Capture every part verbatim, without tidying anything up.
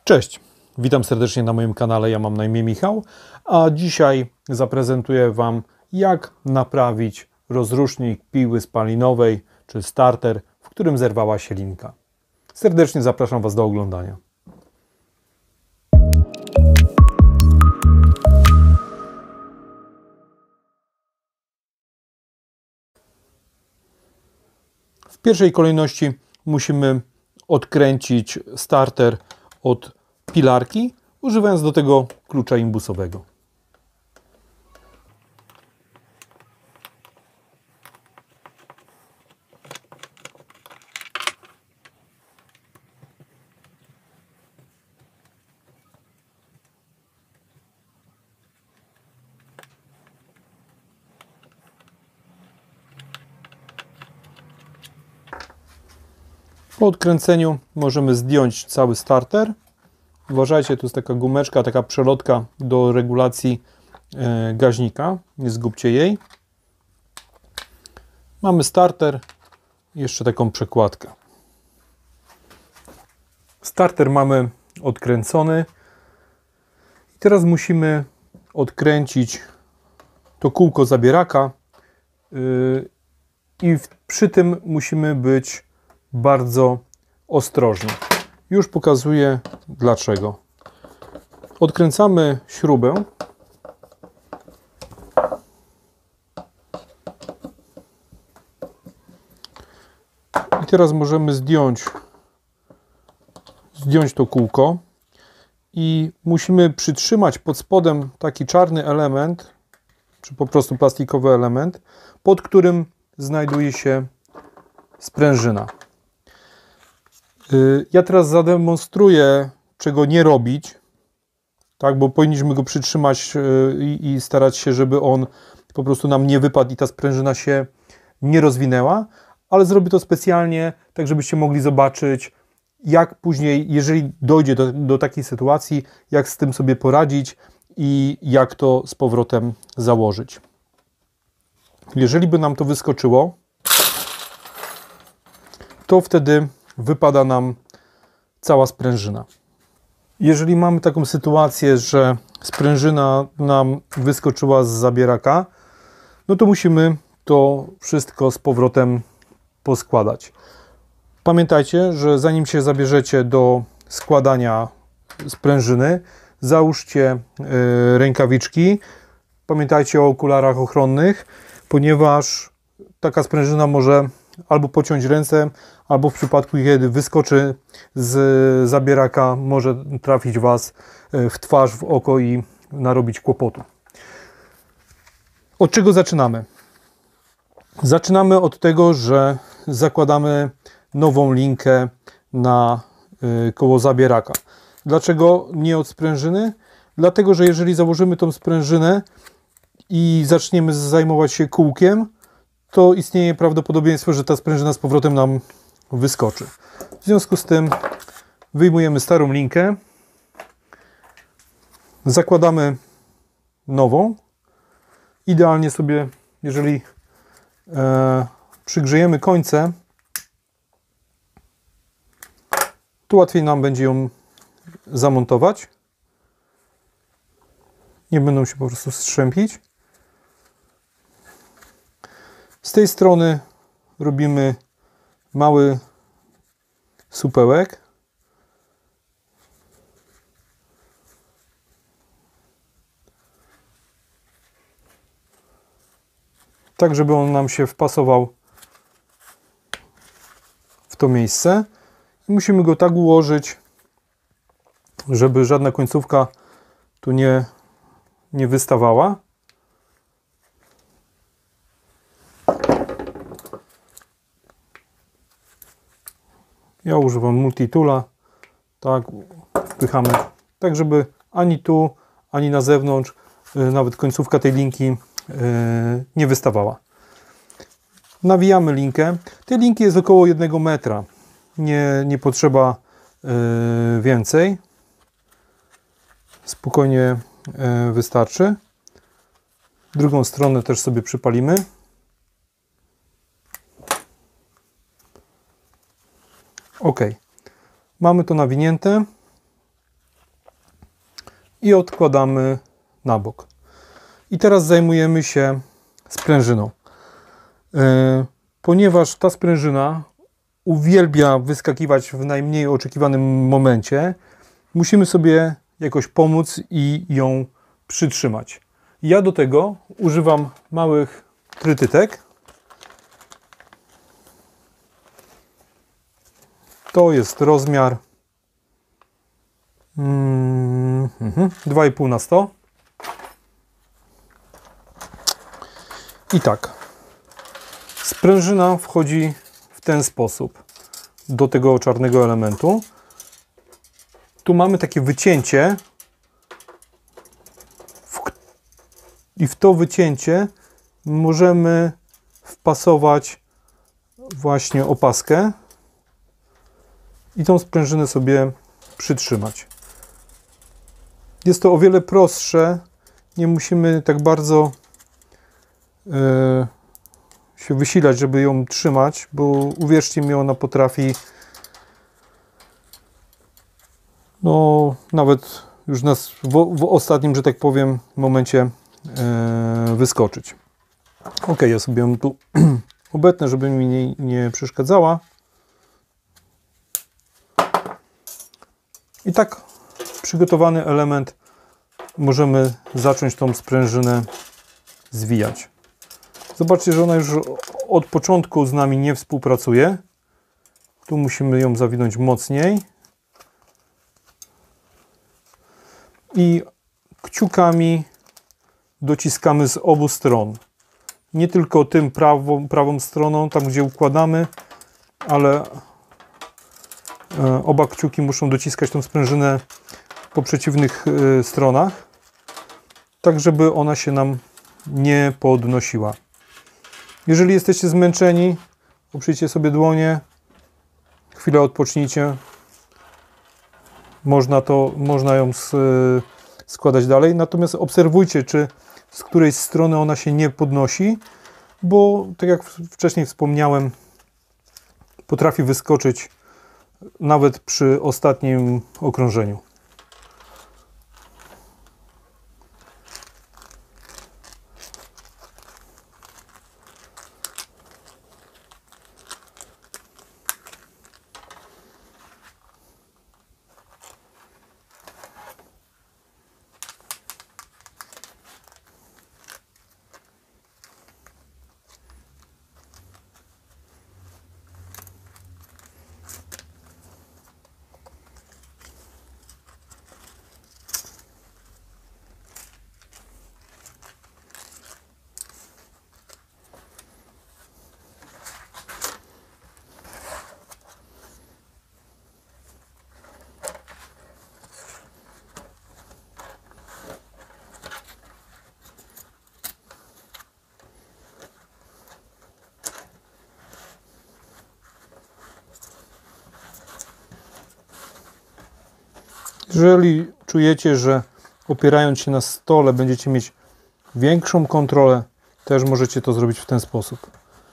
Cześć, witam serdecznie na moim kanale, ja mam na imię Michał, a dzisiaj zaprezentuję Wam, jak naprawić rozrusznik piły spalinowej czy starter, w którym zerwała się linka. Serdecznie zapraszam Was do oglądania. W pierwszej kolejności musimy odkręcić starter od pilarki, używając do tego klucza imbusowego. Po odkręceniu możemy zdjąć cały starter. Uważajcie, tu jest taka gumeczka, taka przelotka do regulacji gaźnika. Nie zgubcie jej. Mamy starter, jeszcze taką przekładkę. Starter mamy odkręcony. I teraz musimy odkręcić to kółko zabieraka i przy tym musimy być bardzo ostrożni. Już pokazuję dlaczego. Odkręcamy śrubę. I teraz możemy zdjąć zdjąć to kółko i musimy przytrzymać pod spodem taki czarny element, czy po prostu plastikowy element, pod którym znajduje się sprężyna. Ja teraz zademonstruję, czego nie robić, tak, bo powinniśmy go przytrzymać i, i starać się, żeby on po prostu nam nie wypadł i ta sprężyna się nie rozwinęła, ale zrobię to specjalnie, tak żebyście mogli zobaczyć, jak później, jeżeli dojdzie do, do takiej sytuacji, jak z tym sobie poradzić i jak to z powrotem założyć. Jeżeli by nam to wyskoczyło, to wtedy wypada nam cała sprężyna. Jeżeli mamy taką sytuację, że sprężyna nam wyskoczyła z zabieraka, no to musimy to wszystko z powrotem poskładać. Pamiętajcie, że zanim się zabierzecie do składania sprężyny, załóżcie rękawiczki. Pamiętajcie o okularach ochronnych, ponieważ taka sprężyna może albo pociąć ręce, albo w przypadku, kiedy wyskoczy z zabieraka, może trafić Was w twarz, w oko i narobić kłopotu. Od czego zaczynamy? Zaczynamy od tego, że zakładamy nową linkę na koło zabieraka. Dlaczego nie od sprężyny? Dlatego, że jeżeli założymy tą sprężynę i zaczniemy zajmować się kółkiem, to istnieje prawdopodobieństwo, że ta sprężyna z powrotem nam wyskoczy. W związku z tym wyjmujemy starą linkę, zakładamy nową. Idealnie sobie, jeżeli e, przygrzejemy końce, to łatwiej nam będzie ją zamontować. Nie będą się po prostu strzępić. Z tej strony robimy mały supełek. Tak, żeby on nam się wpasował w to miejsce. I musimy go tak ułożyć, żeby żadna końcówka tu nie, nie wystawała. Ja używam multitoola, tak, wpychamy, tak żeby ani tu, ani na zewnątrz, nawet końcówka tej linki nie wystawała. Nawijamy linkę. Tej linki jest około jednego metra, nie, nie potrzeba więcej, spokojnie wystarczy. Drugą stronę też sobie przypalimy. Ok, mamy to nawinięte. i odkładamy na bok. I teraz zajmujemy się sprężyną. Ponieważ ta sprężyna uwielbia wyskakiwać w najmniej oczekiwanym momencie, musimy sobie jakoś pomóc i ją przytrzymać. Ja do tego używam małych trytytek. To jest rozmiar mm, dwa i pół na sto. I tak, sprężyna wchodzi w ten sposób do tego czarnego elementu. Tu mamy takie wycięcie i w to wycięcie możemy wpasować właśnie opaskę i tą sprężynę sobie przytrzymać. Jest to o wiele prostsze, nie musimy tak bardzo yy, się wysilać, żeby ją trzymać, bo uwierzcie mi, ona potrafi no nawet już nas w, w ostatnim, że tak powiem, momencie yy, wyskoczyć. Ok, ja sobie ją tu obetnę, żeby mi nie, nie przeszkadzała. I tak przygotowany element możemy zacząć tą sprężynę zwijać. Zobaczcie, że ona już od początku z nami nie współpracuje. Tu musimy ją zawinąć mocniej. I kciukami dociskamy z obu stron. Nie tylko tym prawą, prawą stroną, tam gdzie układamy, ale oba kciuki muszą dociskać tą sprężynę po przeciwnych stronach, tak żeby ona się nam nie podnosiła. Jeżeli jesteście zmęczeni, oprzyjcie sobie dłonie, chwilę odpocznijcie. Można, to, można ją składać dalej, natomiast obserwujcie, czy z której strony ona się nie podnosi, bo tak jak wcześniej wspomniałem, potrafi wyskoczyć nawet przy ostatnim okrążeniu. Jeżeli czujecie, że opierając się na stole będziecie mieć większą kontrolę, też możecie to zrobić w ten sposób.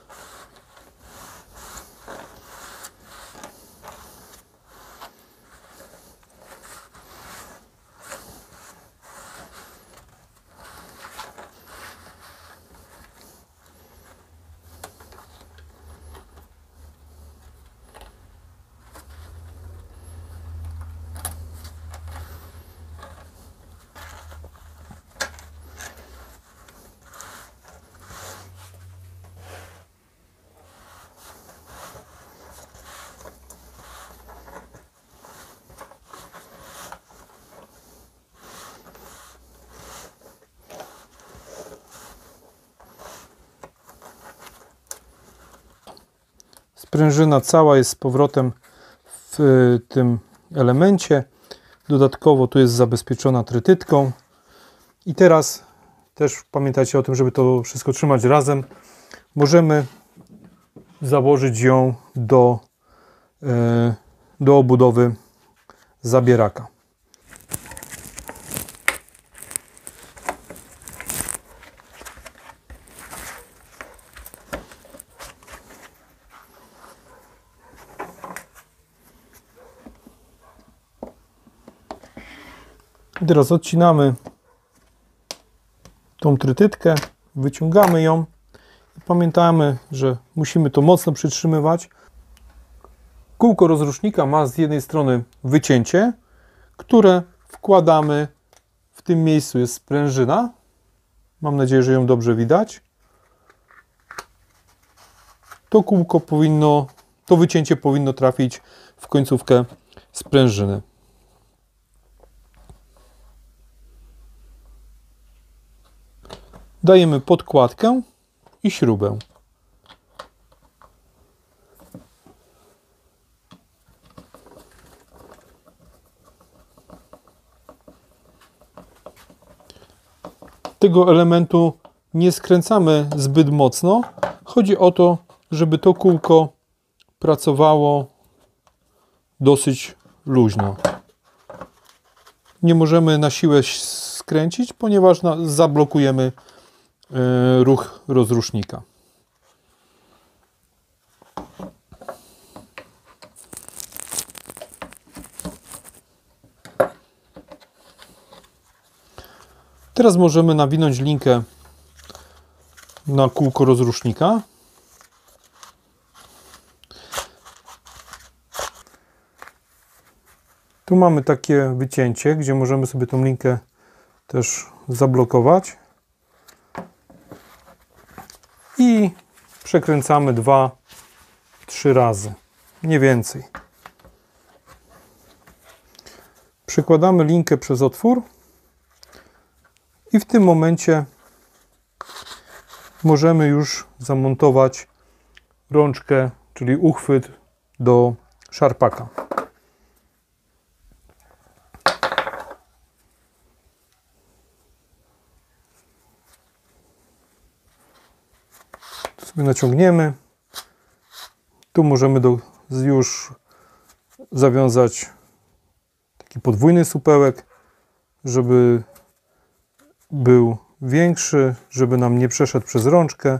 Sprężyna cała jest z powrotem w tym elemencie. Dodatkowo tu jest zabezpieczona trytytką. I teraz też pamiętajcie o tym, żeby to wszystko trzymać razem. Możemy założyć ją do, do obudowy zabieraka. I teraz odcinamy tą trytytkę, wyciągamy ją i pamiętamy, że musimy to mocno przytrzymywać. Kółko rozrusznika ma z jednej strony wycięcie, które wkładamy w tym miejscu, jest sprężyna. Mam nadzieję, że ją dobrze widać. To kółko powinno, to wycięcie powinno trafić w końcówkę sprężyny. Dajemy podkładkę i śrubę. Tego elementu nie skręcamy zbyt mocno. Chodzi o to, żeby to kółko pracowało dosyć luźno. Nie możemy na siłę skręcić, ponieważ zablokujemy ruch rozrusznika. Teraz możemy nawinąć linkę na kółko rozrusznika. Tu mamy takie wycięcie, gdzie możemy sobie tą linkę też zablokować. I przekręcamy dwa, trzy razy, nie więcej. Przykładamy linkę przez otwór i w tym momencie możemy już zamontować rączkę, czyli uchwyt do szarpaka. Tu sobie naciągniemy. Tu możemy do, już zawiązać taki podwójny supełek, żeby był większy, żeby nam nie przeszedł przez rączkę.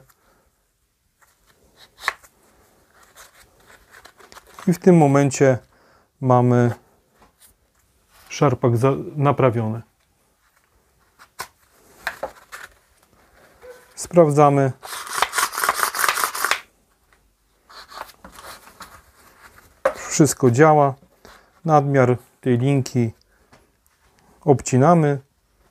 I w tym momencie mamy szarpak naprawiony. Sprawdzamy. Wszystko działa. Nadmiar tej linki obcinamy.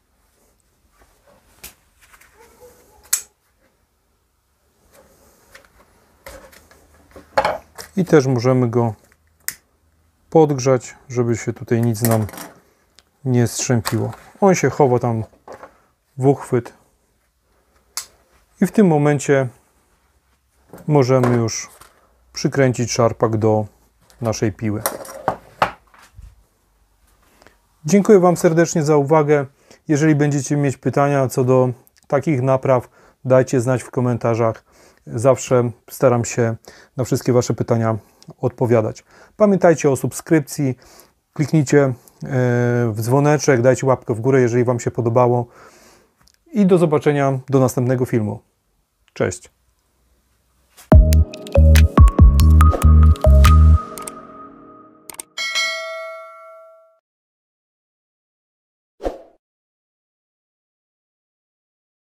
I też możemy go podgrzać, żeby się tutaj nic nam nie strzępiło. On się chowa tam w uchwyt. I w tym momencie możemy już przykręcić szarpak do naszej piły. Dziękuję Wam serdecznie za uwagę. Jeżeli będziecie mieć pytania co do takich napraw, dajcie znać w komentarzach. Zawsze staram się na wszystkie Wasze pytania odpowiadać. Pamiętajcie o subskrypcji, kliknijcie w dzwoneczek, dajcie łapkę w górę, jeżeli Wam się podobało. I do zobaczenia do następnego filmu. Cześć!